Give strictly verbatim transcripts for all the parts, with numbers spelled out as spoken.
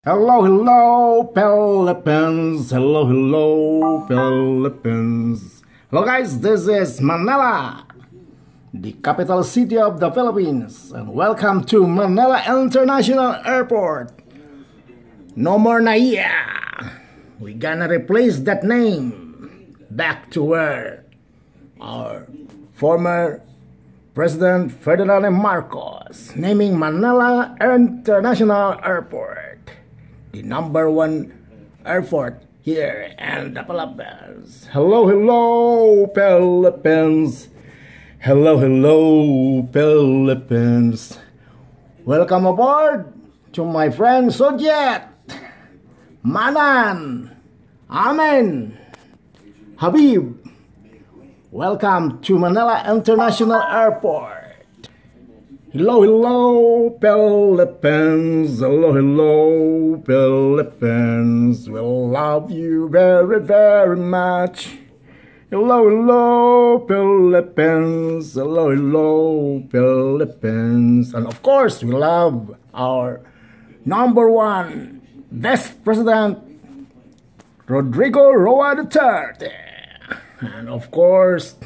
Hello, hello, Philippines. Hello, hello, Philippines. Hello, guys. This is Manila, the capital city of the Philippines, and welcome to Manila International Airport. No more Naiya. We gonna replace that name back to where our former President Ferdinand Marcos naming Manila International Airport the number one airport here in the Philippines. Hello, hello, Philippines. Hello, hello, Philippines. Welcome aboard to my friend Sojet, Manan, Amen, Habib. Welcome to Manila International Airport. Hello, hello, Philippines. Hello, hello, Philippines. We love you very, very much. Hello, hello, Philippines. Hello, hello, Philippines. And of course, we love our number one best president, Rodrigo Roa Duterte. And of course,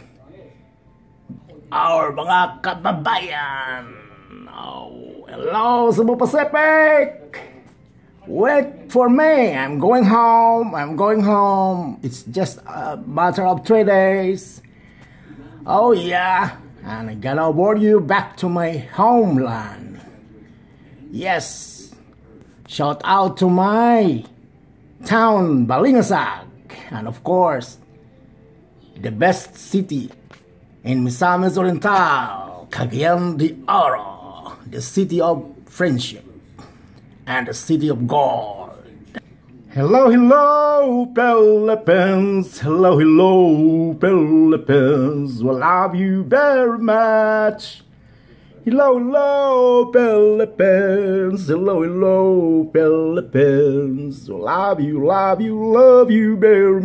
our mga kababayan. Oh, hello, Cebu Pacific. Wait for me. I'm going home. I'm going home. It's just a matter of three days. Oh, yeah. And I'm gonna board you back to my homeland. Yes. Shout out to my town, Balingasag. And of course, the best city in Misamis Oriental, Cagayan de Oro, the city of friendship and the city of gold. Hello, hello, Philippines. Hello, hello, Philippines. We love you very much. Hello, hello, Philippines. Hello, hello, Philippines. We love you, love you, love you very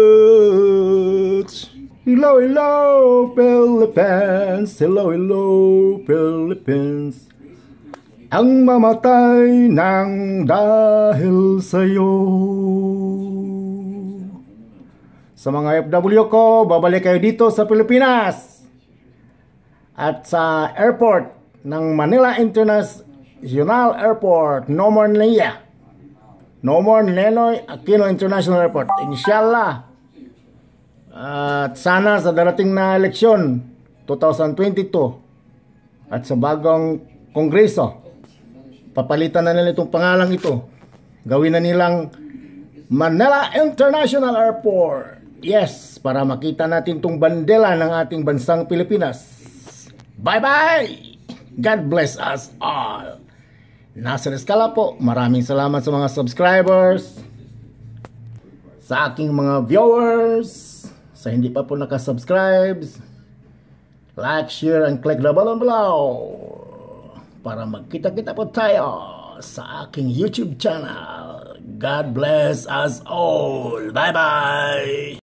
much. Hello, hello, Philippines. Hello, hello, Philippines. Ang mamatay ng dahil sa'yo. Sa mga F W ko, babalik kayo dito sa Pilipinas. At sa airport ng Manila International Airport, no more Naiya. No more Ninoy Aquino International Airport. Inshallah. At sana sa darating na eleksyon twenty twenty-two at sa bagong kongreso, papalitan na nila itong pangalang ito. Gawin na nilang Manila International Airport. Yes, para makita natin itong bandera ng ating bansang Pilipinas. Bye-bye! God bless us all. Nasir Escala po. Maraming salamat sa mga subscribers, sa aking mga viewers. Sa hindi pa po nakasubscribe, like, share, and click the button below para magkita-kita po tayo sa aking YouTube channel. God bless us all. Bye-bye!